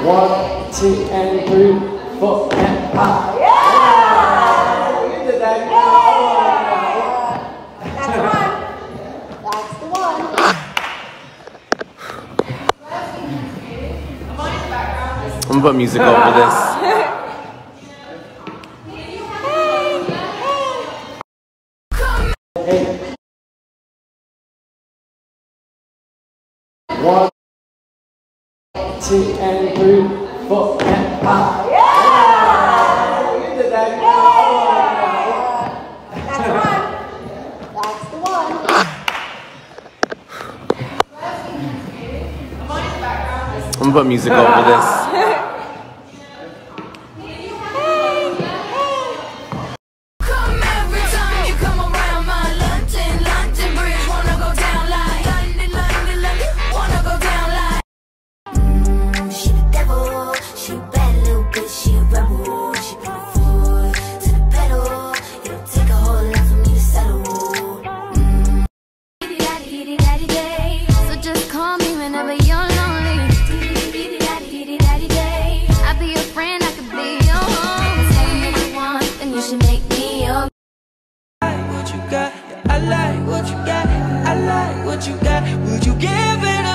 1, 2, and 3, 4, and 5. Yeah! You did that. That's the one. That's the one. I'm gonna put music over this. Hey. 1, 2, and 3, 4, and 5. Yeah! You did that. That's the one. That's the one. I'm gonna put music over this. I like what you got, would you give it